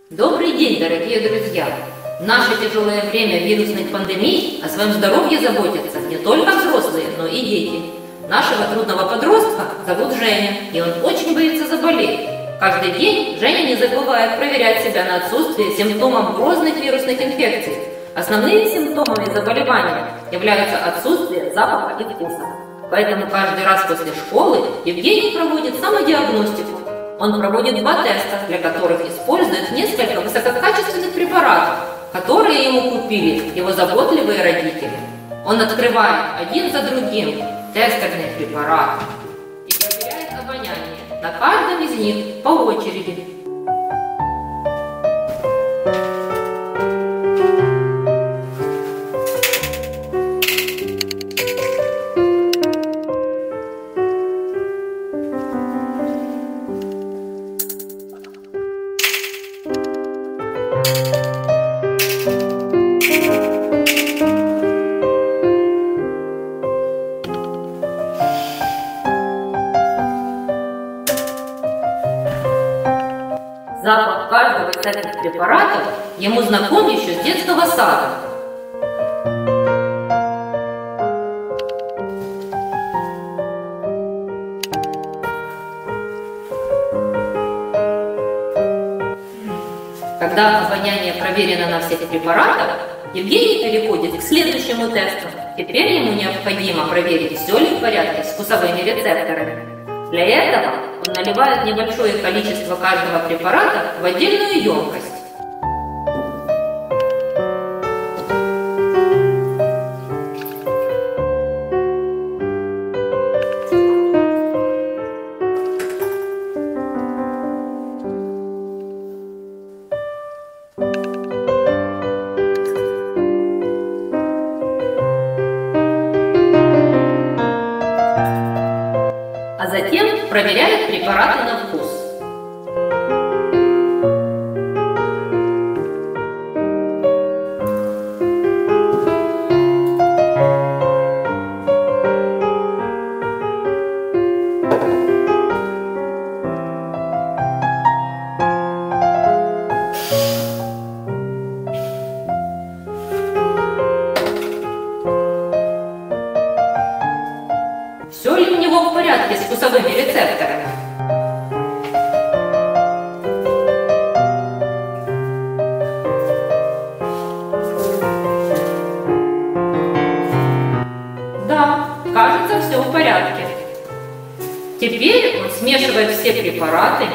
Добрый день, дорогие друзья! В наше тяжелое время вирусных пандемий о своем здоровье заботятся не только взрослые, но и дети. Нашего трудного подростка зовут Женя, и он очень боится заболеть. Каждый день Женя не забывает проверять себя на отсутствие симптомов грозных вирусных инфекций. Основными симптомами заболевания являются отсутствие запаха и вкуса. Поэтому каждый раз после школы Евгений проводит самодиагностику. Он проводит 2 теста, для которых использует несколько высококачественных препаратов, которые ему купили его заботливые родители. Он открывает один за другим тестерные препараты и проверяет обоняние на каждом из них по очереди. Запах каждого из этих препаратов ему знаком еще с детского сада. Когда обоняние проверено на всех препаратах, Евгений переходит к следующему тесту. Теперь ему необходимо проверить, все ли в порядке с вкусовыми рецепторами. Для этого он наливает небольшое количество каждого препарата в отдельную емкость. А затем проверяет препараты на вкус. Все ли у него в порядке с вкусовыми рецепторами? Да, кажется, все в порядке. Теперь он смешивает все препараты.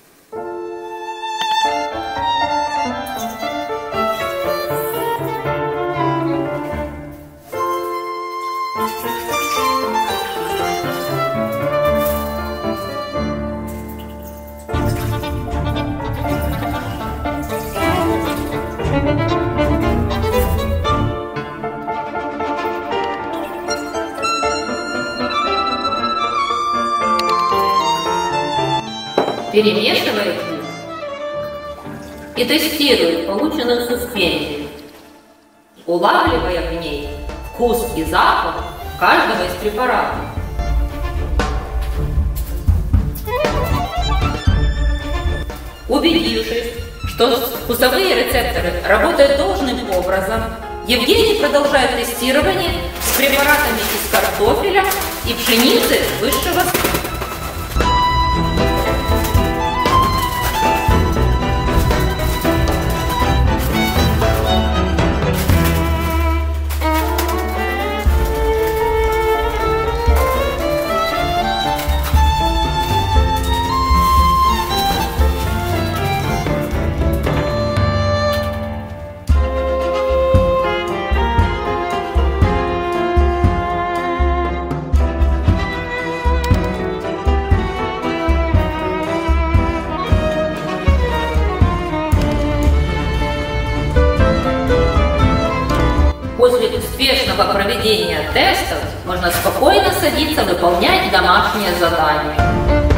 Перемешивает их и тестирует полученную суспензию, улавливая в ней вкус и запах каждого из препаратов. Убедившись, что вкусовые рецепторы работают должным образом, Евгений продолжает тестирование с препаратами из картофеля и пшеницы высшего сорта. После успешного проведения тестов можно спокойно садиться выполнять домашнее задание.